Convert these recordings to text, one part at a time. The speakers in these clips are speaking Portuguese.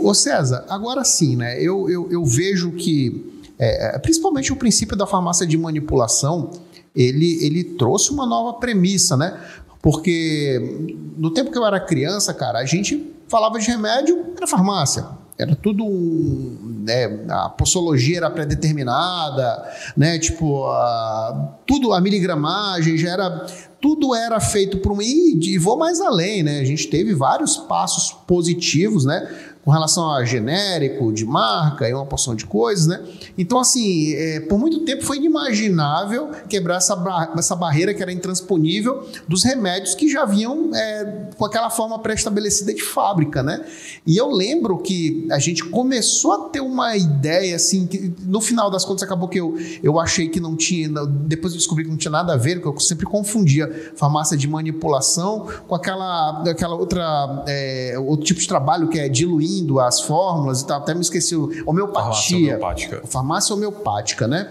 Ô César, agora sim, né? Eu vejo que, principalmente o princípio da farmácia de manipulação, ele trouxe uma nova premissa, né? Porque no tempo que eu era criança, cara, a gente falava de remédio, era farmácia. Era tudo, né, a posologia era pré-determinada, né, tipo, tudo, a miligramagem já era, tudo era feito por um, e vou mais além, né, a gente teve vários passos positivos, né, com relação a genérico, de marca e uma porção de coisas, né? Então, assim, por muito tempo foi inimaginável quebrar essa barreira que era intransponível dos remédios que já vinham com aquela forma pré-estabelecida de fábrica, né? E eu lembro que a gente começou a ter uma ideia, assim, que no final das contas acabou que eu achei que não tinha, depois eu descobri que não tinha nada a ver, porque eu sempre confundia farmácia de manipulação com aquela outra, outro tipo de trabalho que é diluindo as fórmulas e tal, até me esqueci, homeopatia. Farmácia homeopática, né?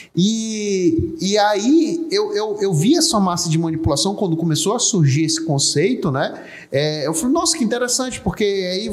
E aí eu vi essa farmácia de manipulação quando começou a surgir esse conceito, né? Eu falei, nossa, que interessante, porque aí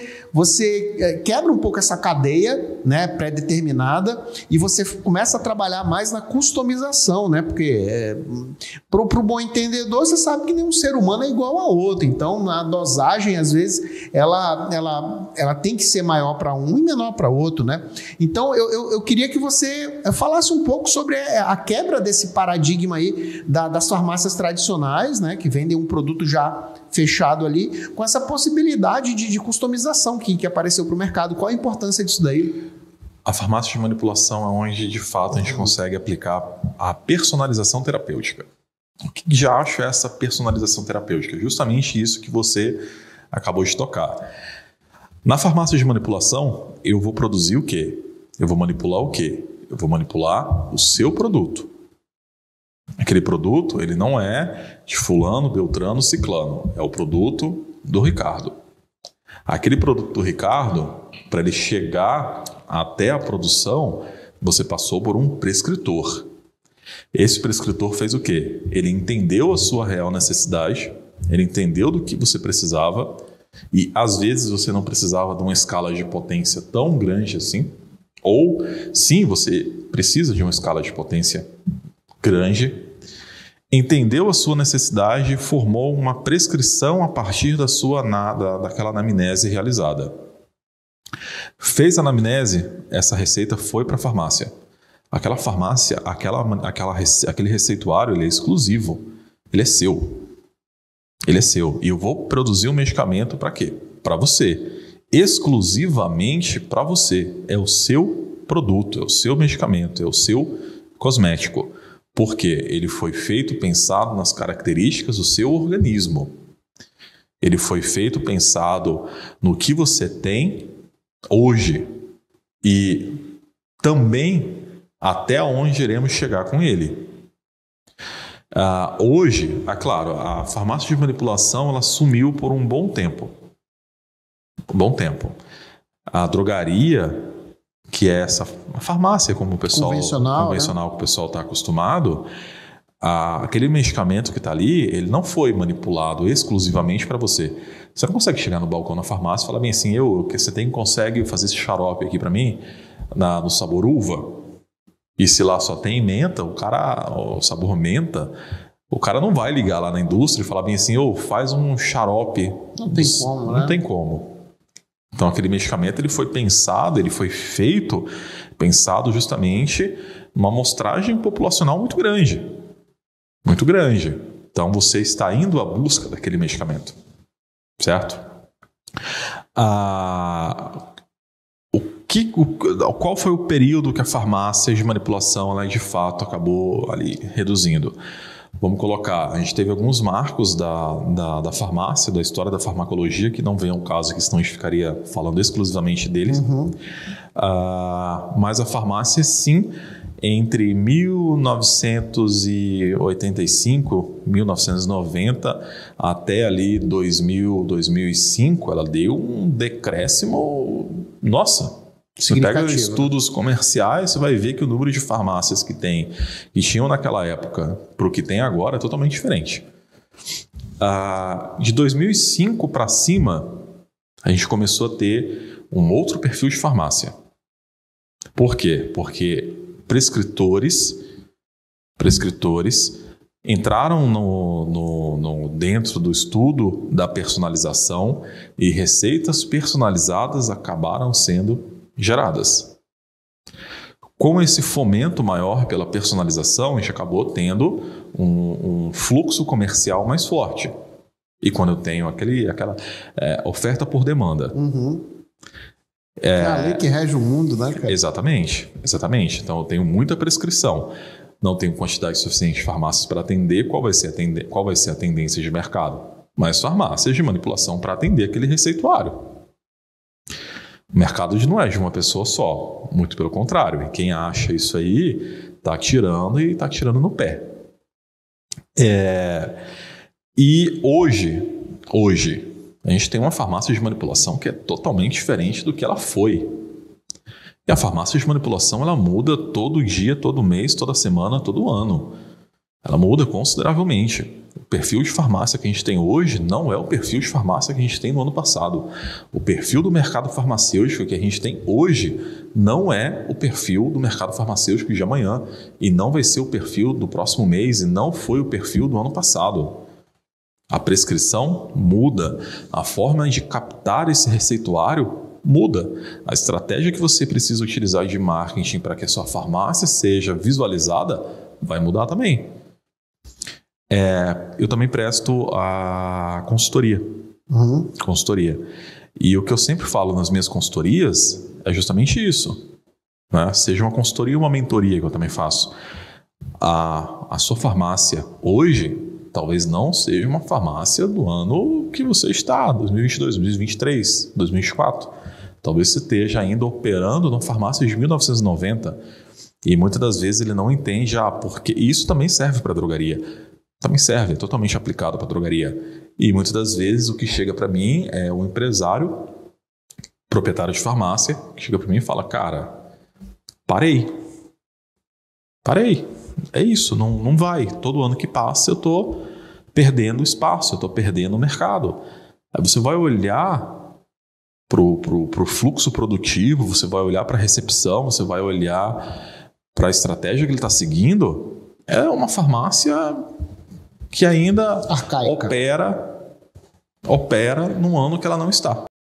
você quebra um pouco essa cadeia, né, pré-determinada, e você começa a trabalhar mais na customização, né? Porque pro bom entendedor, você sabe que nenhum ser humano é igual a outro, então a dosagem, às vezes, ela tem que ser maior para um e menor para outro, né? Então eu queria que você falasse um pouco sobre a quebra desse paradigma aí das farmácias tradicionais, né, que vendem um produto já fechado ali, com essa possibilidade de customização que apareceu para o mercado. Qual a importância disso daí? A farmácia de manipulação é onde, de fato, a gente consegue aplicar a personalização terapêutica. O que já acho essa personalização terapêutica? Justamente isso que você acabou de tocar. Na farmácia de manipulação, eu vou produzir o quê? Eu vou manipular o quê? Eu vou manipular o seu produto. Aquele produto, ele não é de fulano, beltrano, ciclano. É o produto do Ricardo. Aquele produto do Ricardo, para ele chegar até a produção, você passou por um prescritor. Esse prescritor fez o quê? Ele entendeu a sua real necessidade, ele entendeu do que você precisava, e às vezes você não precisava de uma escala de potência tão grande assim, ou sim, você precisa de uma escala de potência grande, entendeu a sua necessidade e formou uma prescrição a partir daquela anamnese realizada. Fez a anamnese, essa receita foi para a farmácia. Aquela farmácia, aquele receituário, ele é exclusivo, ele é seu. Ele é seu. E eu vou produzir um medicamento para quê? Para você. Exclusivamente para você. É o seu produto, é o seu medicamento, é o seu cosmético. Porque ele foi feito pensado nas características do seu organismo. Ele foi feito pensado no que você tem hoje e também até onde iremos chegar com ele. Hoje, claro, a farmácia de manipulação ela sumiu por um bom tempo. A drogaria, que é essa farmácia como o pessoal convencional, né? Que o pessoal está acostumado, aquele medicamento que está ali, ele não foi manipulado exclusivamente para você. Você não consegue chegar no balcão da farmácia e falar bem assim, consegue fazer esse xarope aqui para mim no sabor uva? E se lá só tem menta, o sabor menta, o cara não vai ligar lá na indústria e falar bem assim, faz um xarope. Não tem como, né? Não tem como. Então aquele medicamento ele foi pensado justamente numa amostragem populacional muito grande. Muito grande. Então você está indo à busca daquele medicamento. Certo? Qual foi o período que a farmácia de manipulação ela, de fato acabou ali reduzindo? Vamos colocar, a gente teve alguns marcos da farmácia, da história da farmacologia, que não vem ao caso que senão a gente ficaria falando exclusivamente deles. Mas a farmácia, sim, entre 1985, 1990, até ali 2000, 2005, ela deu um decréscimo, nossa. Você pega estudos comerciais, você vai ver que o número de farmácias que tinham naquela época para o que tem agora é totalmente diferente. De 2005 para cima, a gente começou a ter um outro perfil de farmácia. Por quê? Porque prescritores entraram dentro do estudo da personalização e receitas personalizadas acabaram sendo geradas. Com esse fomento maior pela personalização, a gente acabou tendo um fluxo comercial mais forte. E quando eu tenho aquela oferta por demanda. É a lei que rege o mundo, né, cara? Exatamente. Então eu tenho muita prescrição. Não tenho quantidade suficiente de farmácias para atender qual vai ser a tendência de mercado. Mas farmácias de manipulação para atender aquele receituário. O mercado não é de uma pessoa só. Muito pelo contrário. E quem acha isso aí está tirando no pé. E hoje, a gente tem uma farmácia de manipulação que é totalmente diferente do que ela foi. E a farmácia de manipulação, ela muda todo dia, todo mês, toda semana, todo ano. Ela muda consideravelmente. O perfil de farmácia que a gente tem hoje não é o perfil de farmácia que a gente tem no ano passado. O perfil do mercado farmacêutico que a gente tem hoje não é o perfil do mercado farmacêutico de amanhã. E não vai ser o perfil do próximo mês e não foi o perfil do ano passado. A prescrição muda, a forma de captar esse receituário muda. A estratégia que você precisa utilizar de marketing para que a sua farmácia seja visualizada vai mudar também. Eu também presto a consultoria. Consultoria. E o que eu sempre falo nas minhas consultorias é justamente isso. Né? Seja uma consultoria ou uma mentoria que eu também faço. A sua farmácia hoje talvez não seja uma farmácia do ano que você está, 2022, 2023, 2024. Talvez você esteja ainda operando numa farmácia de 1990 e muitas das vezes ele não entende, porque isso também serve para drogaria. Também serve, é totalmente aplicado para drogaria. E muitas das vezes o que chega para mim é um empresário, proprietário de farmácia, que chega para mim e fala, cara, parei. É isso, não vai. Todo ano que passa eu estou perdendo espaço, eu estou perdendo o mercado. Aí você vai olhar para o fluxo produtivo, você vai olhar para a recepção, você vai olhar para a estratégia que ele está seguindo. É uma farmácia que ainda arcaica. opera num ano que ela não está.